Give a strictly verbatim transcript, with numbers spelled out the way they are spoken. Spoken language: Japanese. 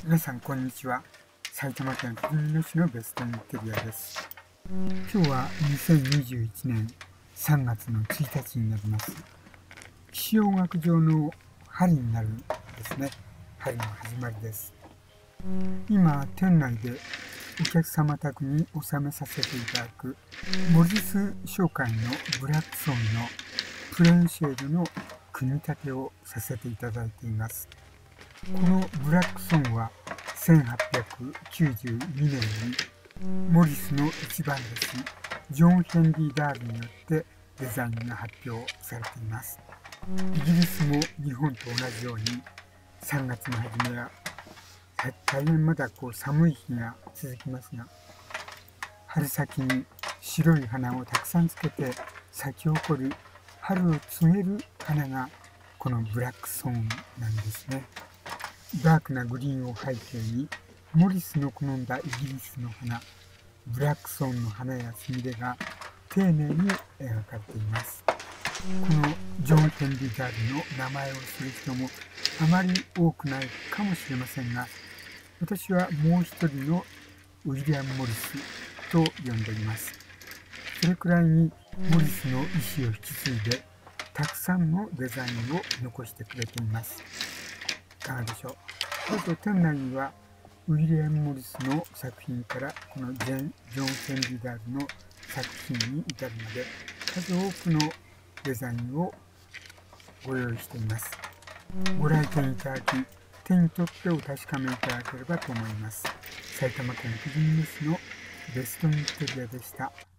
皆さんこんにちは。埼玉県ふじみ野市のベストインテリアです。今日はにせんにじゅういちねんさんがつのついたちになります。気象学上の春になるですね。春の始まりです。今店内でお客様宅に納めさせていただくモリス商会のブラックソンのプレーンシェードの組み立てをさせていただいています。このブラックソンはせんはっぴゃくきゅうじゅうにねんにモリスの一番弟子ジョン・ヘンリー・ダービーによってデザインが発表されています。イギリスも日本と同じようにさんがつの初めは大変まだこう寒い日が続きますが、春先に白い花をたくさんつけて咲き誇る春を告げる花がこのブラックソンなんですね。ダークなグリーンを背景にモリスの好んだイギリスの花ブラックソンの花やスミレが丁寧に描かれています。このジョン・ヘンリー・ダービーの名前をする人もあまり多くないかもしれませんが、私はもう一人のウィリアム・モリスと呼んでいます。それくらいにモリスの意思を引き継いでたくさんのデザインを残してくれています。いかがでしょう。あと店内にはウィリアム・モリスの作品からこのジェン・ジョン・ヘンリー・ダービーの作品に至るまで数多くのデザインをご用意しています。ご来店いただき手に取ってお確かめいただければと思います。埼玉県ふじみ野市のベストインテリアでした。